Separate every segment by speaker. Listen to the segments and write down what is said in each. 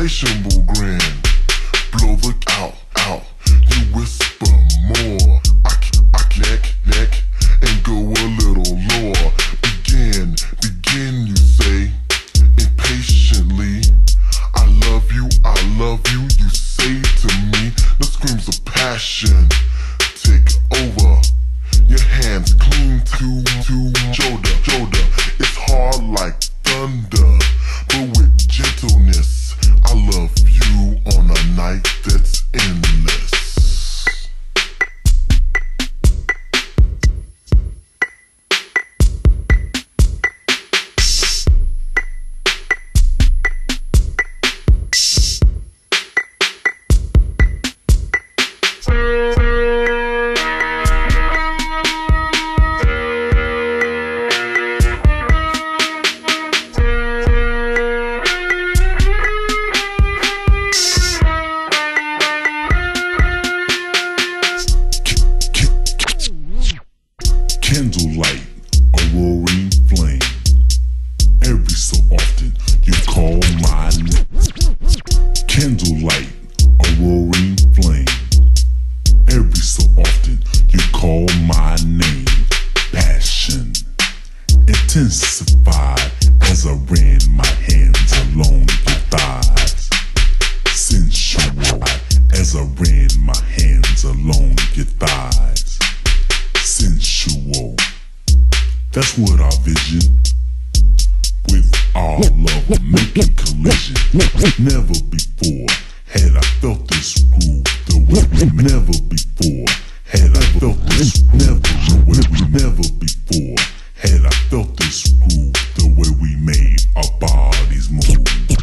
Speaker 1: insatiable grin. Blow the out. You whisper more. I neck, and go a little lower. Begin, you say, impatiently. I love you, you say to me. The screams of passion take over. Your hands cling to shoulder. It's hard like thunder, but with gentleness. I love you on a night that's endless.
Speaker 2: Candlelight, a roaring flame. Every so often you call my name. Candlelight, a roaring flame. Every so often you call my name. Passion intensified as I ran my hands along your thighs. Sensual as I ran my hands along your thighs. Sensual, that's what I vision. With our love making collision. Never before had I felt this groove the way we never before had I felt this never before had I felt this groove the way we made our bodies move.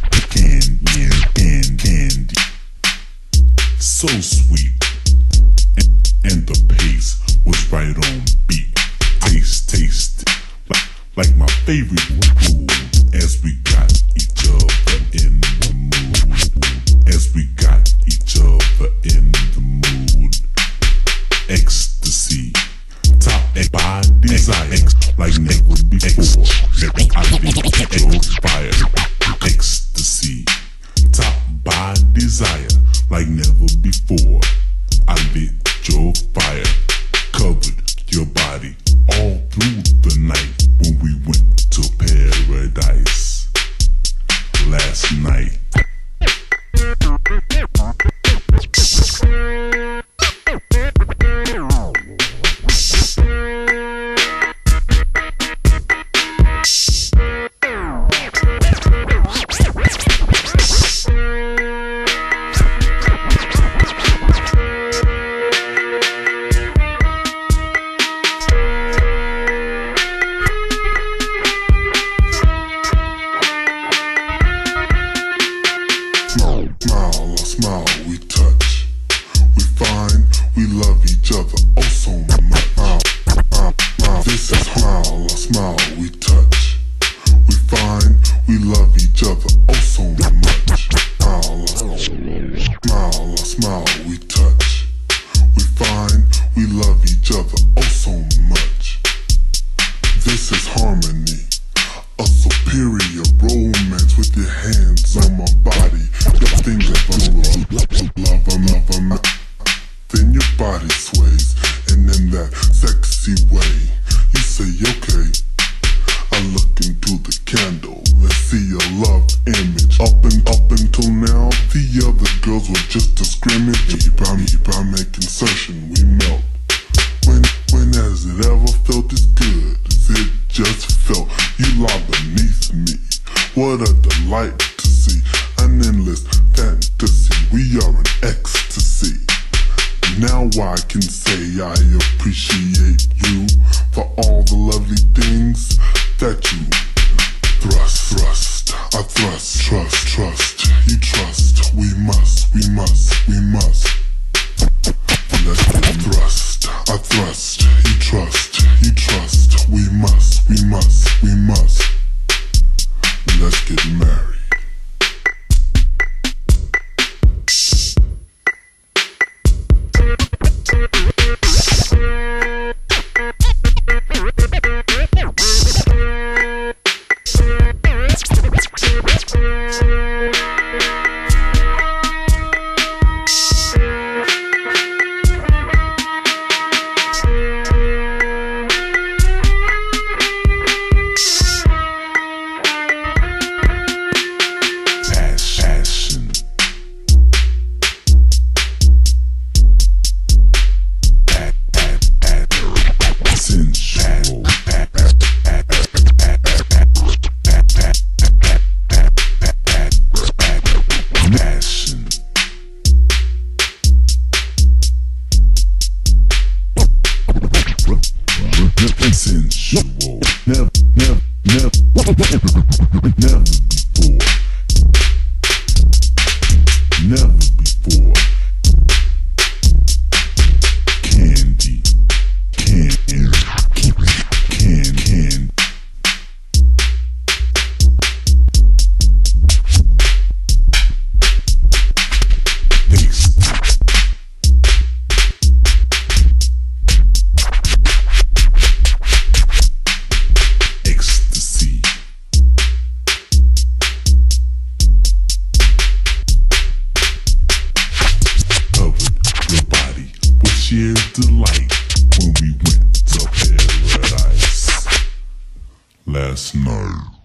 Speaker 2: Candy, so sweet, and the pace was right on beat. Taste, like my favorite food. As we got each other in the mood. As we got each other in the mood. Ecstasy, top by desire, like never before. I lit your fire. Ecstasy, top by desire, like never before. I lit your fire. Covered your body all through the night when we went to paradise last night.
Speaker 1: Smile, we touch. We find we love each other oh so much. This is smile, we touch. We find we love each other oh so much. Smile, we touch. We find we love each other oh so much. This is harmony, a superior romance with your hands on my body. Your fingers love 'em. Then your body sways, and in that sexy way, you say, okay. I look into the candle, let's see your love image. Up until now, the other girls were just a scrimmage. By making certain we melt. When has it ever felt as good as it just felt? You lie beneath me. What a delight to see, an endless fantasy. We are in ecstasy. Now I can say I appreciate you for all the lovely things that you thrust. I thrust, trust. You trust. We must. Let's get thrust. I thrust. You trust. We must. Let's get married.
Speaker 2: never before. Candy, candy, candy. Ecstasy. Covered your body with sheer delight when we went to paradise last night.